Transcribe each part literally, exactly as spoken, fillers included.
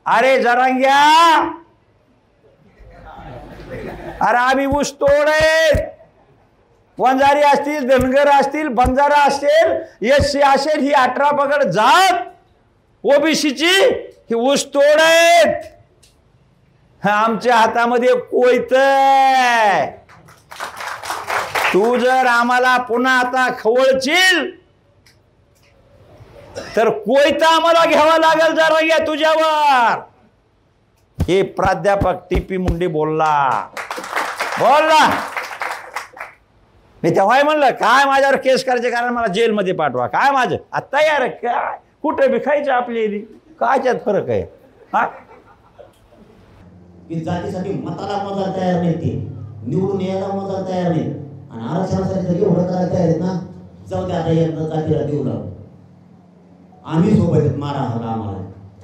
अरे जरांग्या, अरे आम्ही ऊस तोड आहेत, वंजारी असतील, धनगर असतील, बंजारा असेल, एससी असेल, ही अठरा पगड जात ओबीसीची ही ऊस तोड आहेत. आमच्या हातामध्ये कोयत. तू जर आम्हाला पुन्हा आता खवळशील तर कोयता आम्हाला घ्यावा लागेल जरा तुझ्यावर. हे प्राध्यापक टी पी मुंडे बोलला बोलला मी तेव्हा म्हणलं काय माझ्यावर केस करायचे, कारण मला जेलमध्ये पाठवा. काय माझं आता यार काय कुठे विकायचं आपली कायच्यात फरक आहे. हा की जातीसाठी मताला मोजायला तयार नाही, ते निवडून यायला मोजायला तयार नाही, आणि आरक्षणासाठी जरी एवढं करायला तयार आहेत ना, जाऊ दे आता एकदा जातीला देऊ लागलो. आम्ही सोबत आहेत, मारा हवा आम्हाला.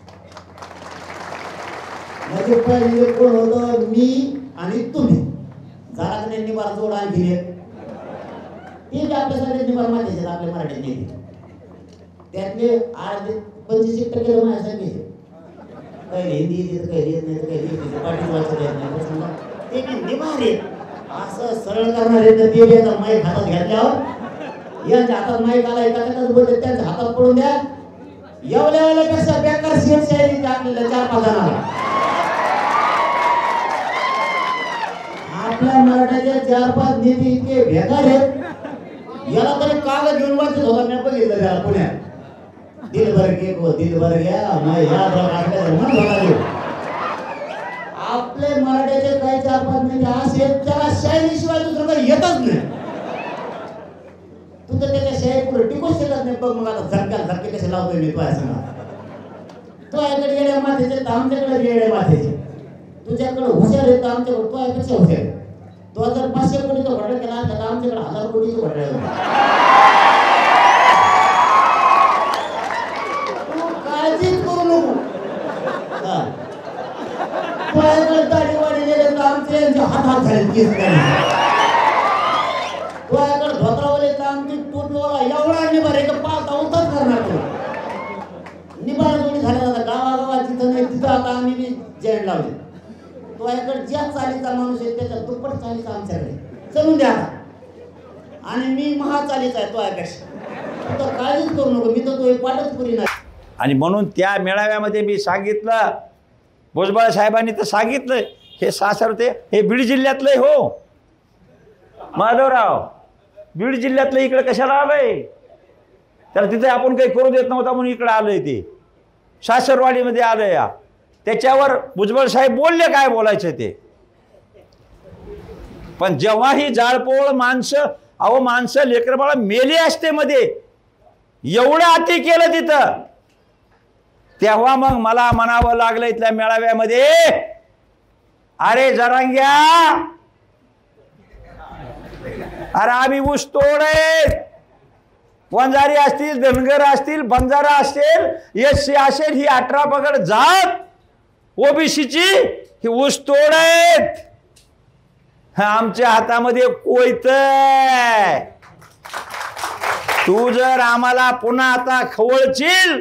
म्हणजे पहिले कोण होतं, मी आणि तुम्ही. जरा का निबार जोड आणखी ते बी आपल्यासाठी निबार माहिती आपल्या मराठीत नेते. त्यातले अर्धे पंचवीस टक्के तर माझ्यासाठी काही हिंदी येत, काही येत नाही, काही पाठी वाचता येत नाही, ते बी निबार आहेत. असं सरळ करणार आहे तर ते बी माईक हातात घेतल्यावर यांच्या हातात माईक आला, एका बोलते त्यांच्या हातात पडून द्या. एवढ्या वेळेपेक्षा बेकार सीट शायरी आपल्याला चार पाच जणांना. आपल्या मराठ्याचे चार पाच नेते इतके बेकार आहेत, याला तरी कागद घेऊन वाचत होता. मी बघितलं त्याला पुण्यात. दिल भर के को दिल भर गया मैं याद आपले मराठ्याचे काही चार पाच नेते असे त्याला शायरी शिवाय दुसरं काही येतच नाही. तू तर त्याच्या शायरी पुढे टिकूच शकत नाही. बघ मग आता झटक्या झटके कसे लावतोय मी तुझ्या सांगा. तो याकडे येड्या माथेचे तर आमच्याकडे येड्या माथेचे. तुझ्याकडे हुशार आहे तर आमच्याकडे तो यापेक्षा हुशार आहे. तो जर पाचशे कोटीचा घोटाळा केला तर आमच्याकडे हजार कोटीचा घोटाळा होता. तू काळजीच करू नको. तुझ्याकडे दाढी वाढी गेले तर आमचे हात हात झाले केस झाले. तुझ्याकडे धोत्रावले तर आमची टोपीवाला एवढा निभार आहे तर पाच धावतच करणार. तू निभार जोडी झाले आता गावागावात तिथं नाही तिथं आता आम्ही बी जैन लावले. तुझ्याकडे ज्या चालीचा माणूस आहे त्याच्या दुप्पट चालीचा आमच्याकडे चलून द्या. आणि मी महाचालीचा आहे तुझ्यापेक्षा. तू तर काळजीच करू नको, मी तर तो पाठच पुरी नाही. आणि म्हणून त्या मेळाव्यामध्ये मी सांगितलं, भुजबळ साहेबांनी तर सांगितलं, हे सासर ते हे बीड जिल्ह्यातलं हो माधवराव, बीड जिल्ह्यातलं इकडे कशाला आलंय? तर तिथे आपण काही करू देत नव्हता म्हणून इकडे आलंय. ते सासरवाडीमध्ये आलंय. या त्याच्यावर भुजबळ साहेब बोलले काय बोलायचं ते. पण जेव्हा ही जाळपोळ माणसं, अहो माणसं लेकरबाळा मेली असते मध्ये, एवढं अति केलं तिथं, तेव्हा मग मला म्हणावं लागलं इथल्या मेळाव्यामध्ये, अरे जरांग्या, अरे आम्ही ऊस तोड आहेत, वंजारी असतील, धनगर असतील, बंजारा असेल, एससी असेल, ही अठरा पगड जात ओबीसीची ही ऊस तोड आहेत. आमच्या हातामध्ये कोयत. तू जर आम्हाला पुन्हा आता खवळशील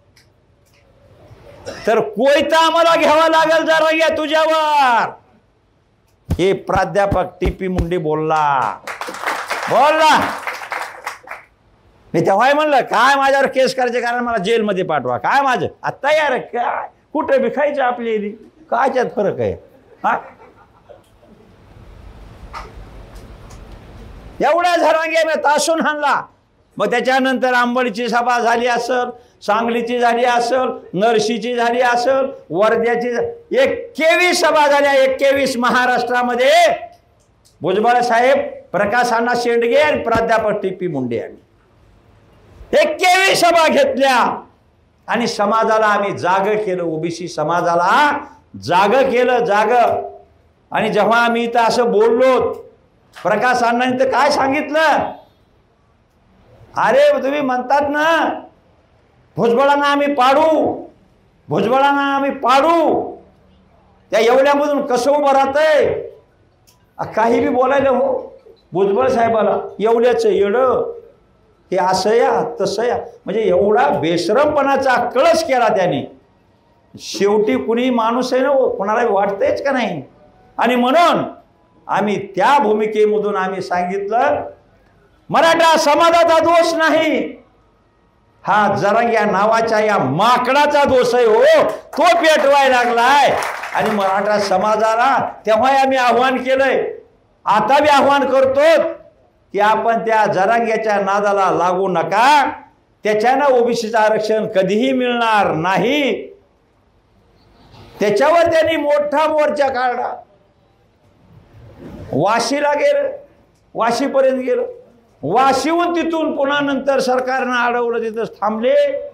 तर कोयता आम्हाला घ्यावा लागेल जरा तुझ्यावर. हे प्राध्यापक टी पी मुंडे बोलला बोलला मी तेव्हा म्हणलं काय माझ्यावर केस करायचे, कारण मला जेलमध्ये पाठवा. काय माझं आता यार काय कुठे विकायचं आपली कायच्यात फरक आहे. हा एवढ्या झरांगे मी तासून हाणला. मग त्याच्यानंतर आंबडीची सभा झाली असेल, सांगलीची झाली असेल, नरशीची झाली असेल, वर्ध्याची, एक्केवीस सभा झाल्या. एक्केवीस महाराष्ट्रामध्ये भुजबळ साहेब, प्रकाश अण्णा शेंडगे आणि प्राध्यापक टी पी मुंडे यांनी एक्केवीस सभा घेतल्या. आणि समाजाला आम्ही जाग केलं, ओबीसी समाजाला जाग केलं, जाग. आणि जेव्हा आम्ही इथं असं बोललो, प्रकाश अण्णांनी तर काय सांगितलं, अरे तुम्ही म्हणतात ना भुजबळांना आम्ही पाडू, भुजबळांना आम्ही पाडू, त्या एवढ्यामधून कसं उभं राहतंय, काही बी बोलायला हो भुजबळ साहेबाला, एवढ्याचं येडं, हे असं या तसं या, म्हणजे एवढा बेशरमपणाचा कळस केला त्याने. शेवटी कुणी माणूस आहे ना, कोणाला वाटतंयच का नाही. आणि म्हणून आम्ही त्या भूमिकेमधून आम्ही सांगितलं मराठा समाजाचा दोष नाही, हा जरांग्या नावाच्या या माकडाचा दोष आहे. हो, तो पेटवायला लागलाय. आणि मराठा समाजाला तेव्हा आम्ही आव्हान केलंय, आता बी आव्हान करतो की आपण त्या जरांग्याच्या नादाला लागू नका. त्याच्यानं ओबीसीचं आरक्षण कधीही मिळणार नाही. त्याच्यावर त्यांनी मोठा मोर्चा काढला. वाशीला गेलं, वाशीपर्यंत गेलं, वाशीहून तिथून पुन्हा नंतर सरकारनं अडवलं, तिथंच थांबले.